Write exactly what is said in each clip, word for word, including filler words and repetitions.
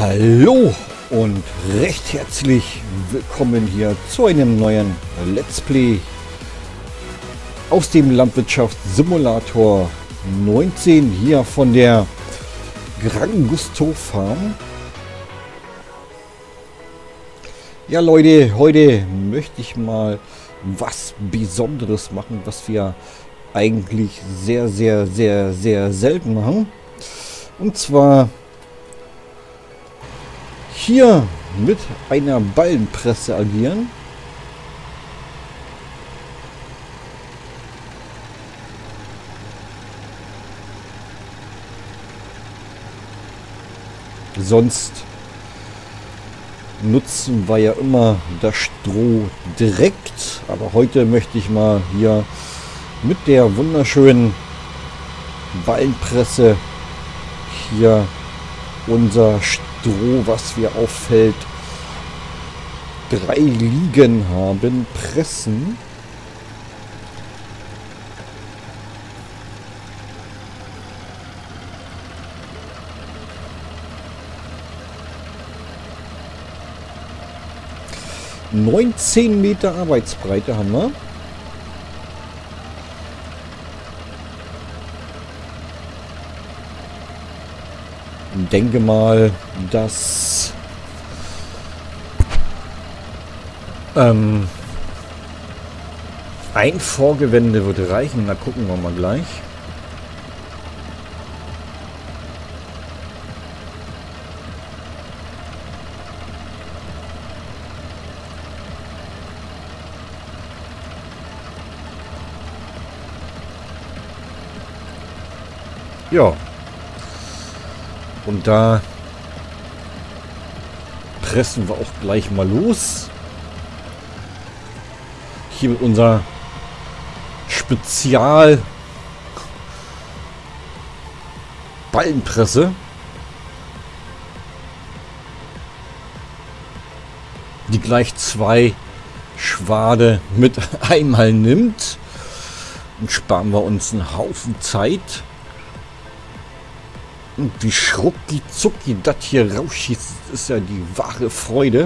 Hallo und recht herzlich willkommen hier zu einem neuen Let's Play aus dem Landwirtschaftssimulator neunzehn hier von der Gran Gusto Farm. Ja Leute, heute möchte ich mal was Besonderes machen, was wir eigentlich sehr, sehr, sehr, sehr selten machen. Und zwar hier mit einer Ballenpresse agieren. Sonst nutzen wir ja immer das Stroh direkt, aber heute möchte ich mal hier mit der wunderschönen Ballenpresse hier unser Stroh, was wir auf Feld drei liegen haben, pressen. neunzehn Meter Arbeitsbreite haben wir. Ich denke mal, dass ähm, ein Vorgewende würde reichen. Da gucken wir mal gleich. Ja. Und da pressen wir auch gleich mal los. Hier mit unserer Spezial Ballenpresse. Die gleich zwei Schwade mit einmal nimmt. Und sparen wir uns einen Haufen Zeit. Und wie schrucki zucki das hier rausschießt, ist ja die wahre Freude.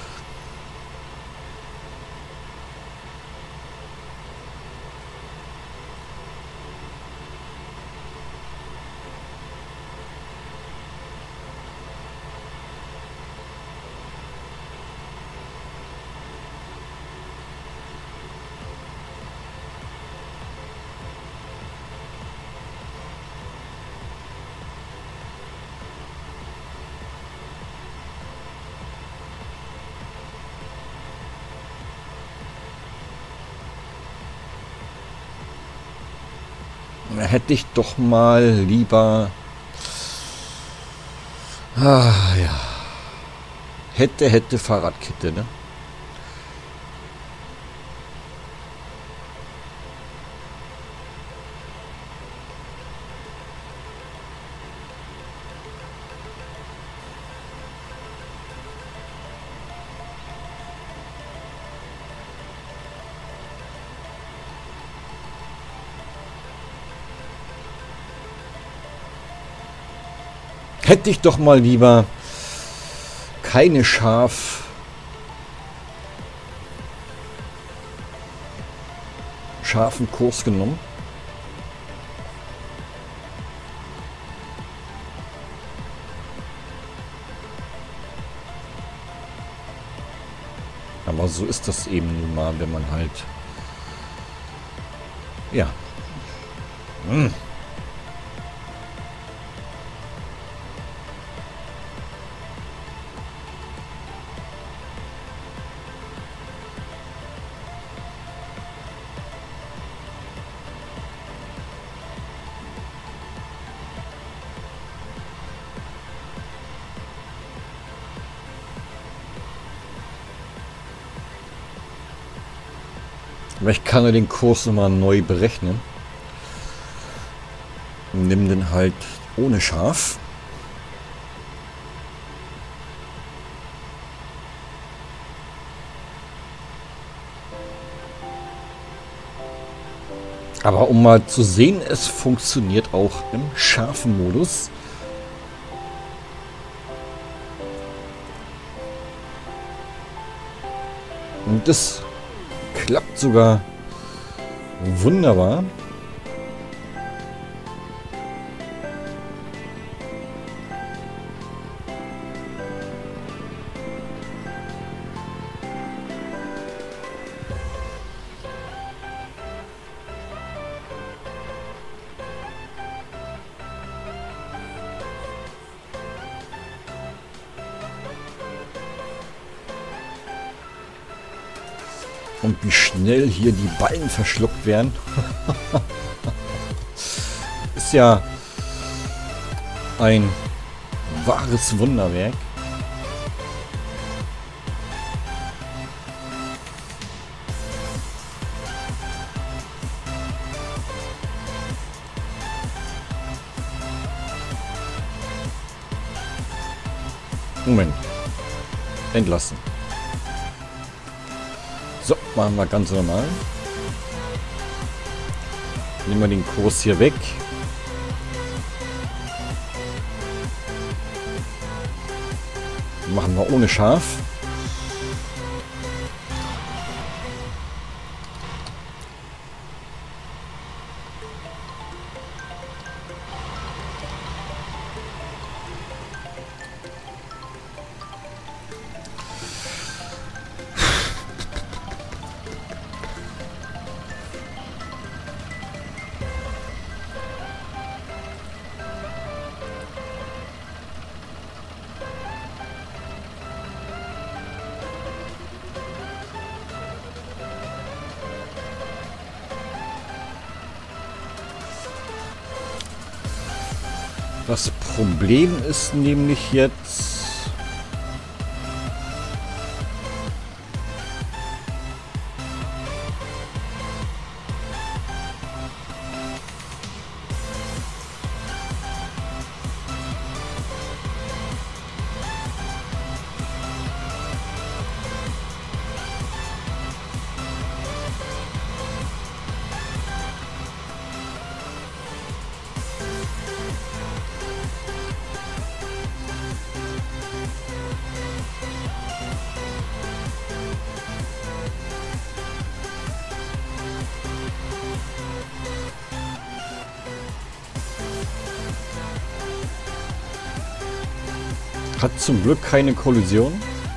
Hätte ich doch mal lieber... Ah, ja. Hätte, hätte Fahrradkette, ne? Hätte ich doch mal lieber keine scharf scharfen Kurs genommen. Aber so ist das eben nun mal, wenn man halt ja hm. Aber ich kann ja den Kurs nochmal neu berechnen. Nimm den halt ohne scharf. Aber um mal zu sehen, es funktioniert auch im scharfen Modus. Und das klappt sogar wunderbar. Und wie schnell hier die Ballen verschluckt werden. Ist ja ein wahres Wunderwerk. Moment. Entlassen. So, machen wir ganz normal. Nehmen wir den Kurs hier weg. Machen wir ohne Schaf. Das Problem ist nämlich jetzt... Hat zum Glück keine Kollision.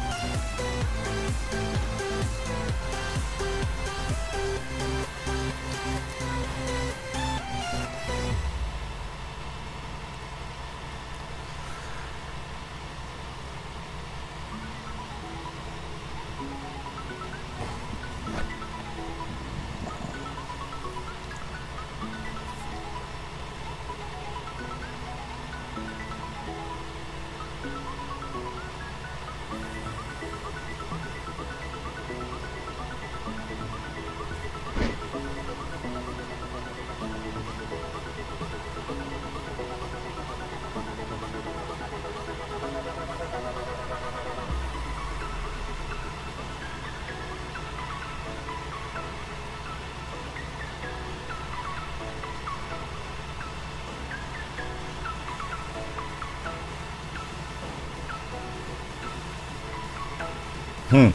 Hm.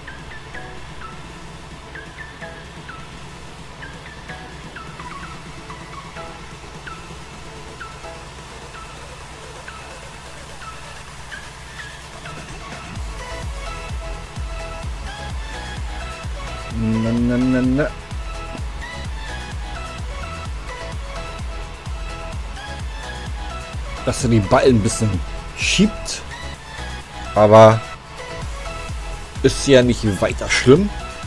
Na, na, na, na. Dass er die Ballen ein bisschen schiebt. Aber ist ja nicht weiter schlimm.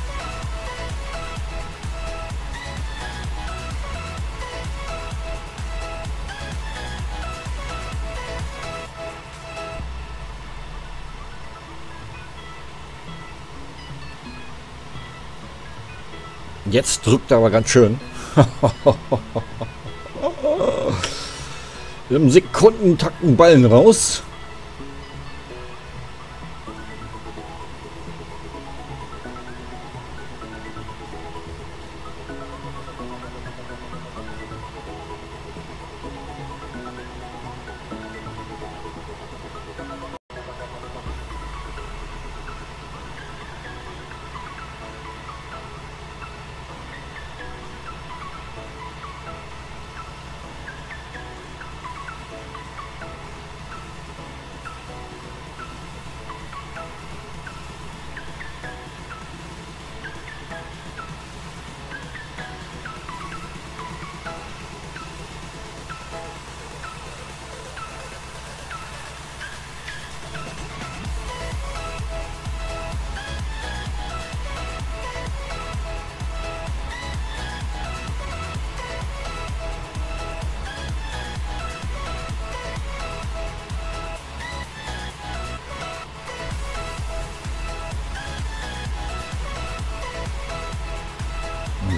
Jetzt drückt er aber ganz schön. Im Sekundentakt einen Ballen raus.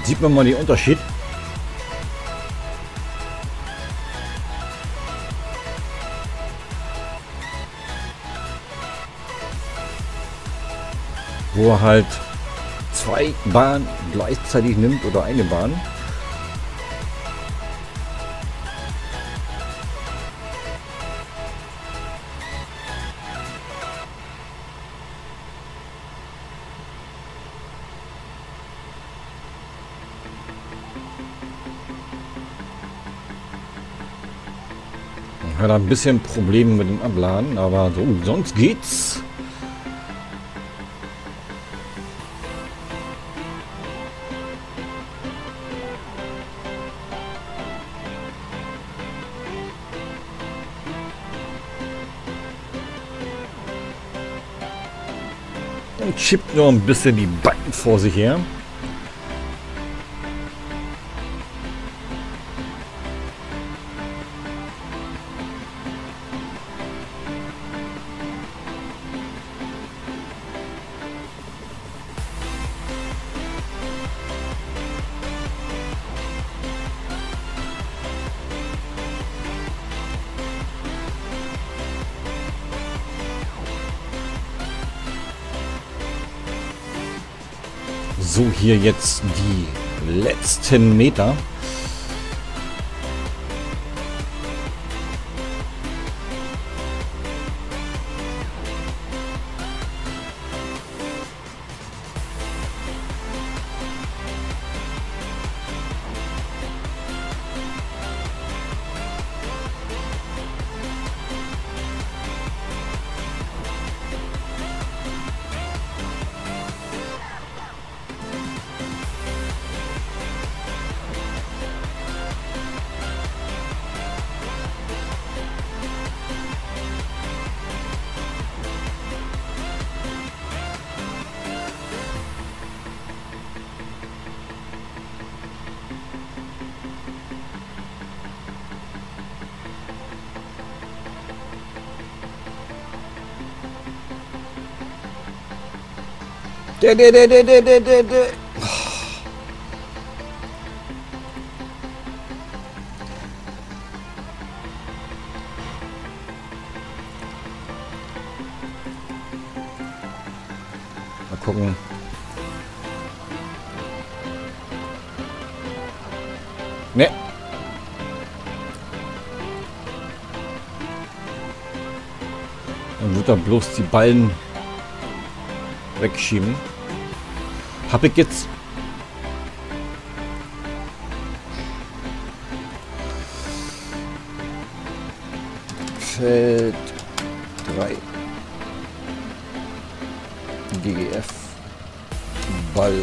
Sieht man mal den Unterschied. Wo er halt zwei Bahnen gleichzeitig nimmt oder eine Bahn. Hat ein bisschen Probleme mit dem Abladen, aber so, sonst geht's. Und schiebt nur ein bisschen die Beine vor sich her. So, hier jetzt die letzten Meter. Der, der, der, der, der, der, der, der. Mal gucken. Ne. Dann wird er bloß die Ballen wegschieben. Habe ich jetzt Feld drei G G F Ballen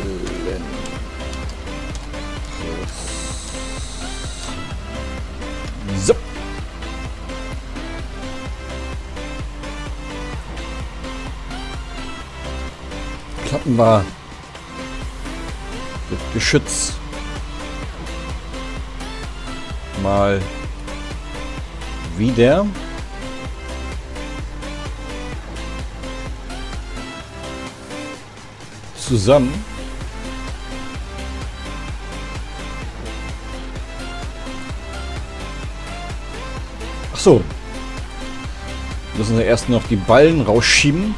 so. Klappen wir das Geschütz mal wieder. Zusammen. Ach so. Müssen wir erst noch die Ballen rausschieben,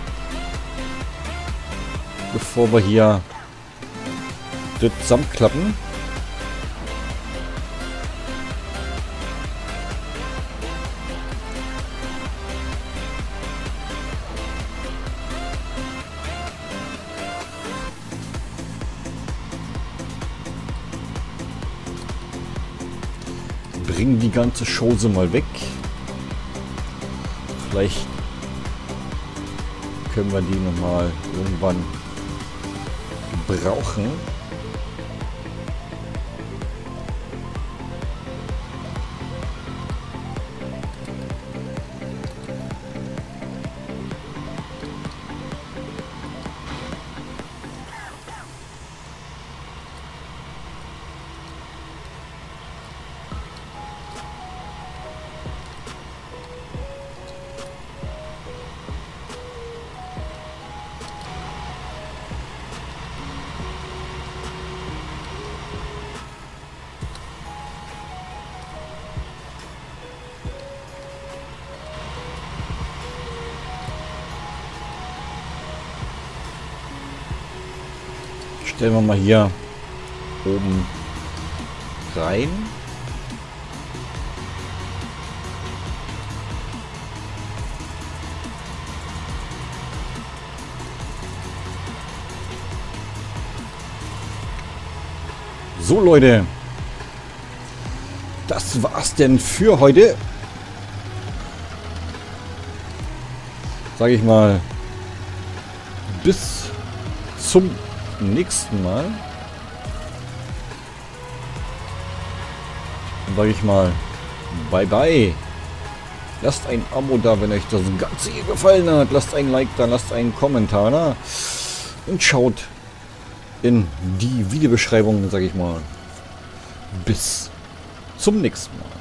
bevor wir hier das zusammenklappen. Bringen die ganze Chose mal weg. Vielleicht können wir die noch mal irgendwann brauchen. stellen wir mal hier oben rein. So Leute, das war's denn für heute. Sage ich mal, bis zum nächsten Mal. Dann sage ich mal, bye bye. Lasst ein Abo da, wenn euch das Ganze hier gefallen hat. Lasst ein Like da, lasst einen Kommentar da. Und schaut in die Videobeschreibung, sage ich mal. Bis zum nächsten Mal.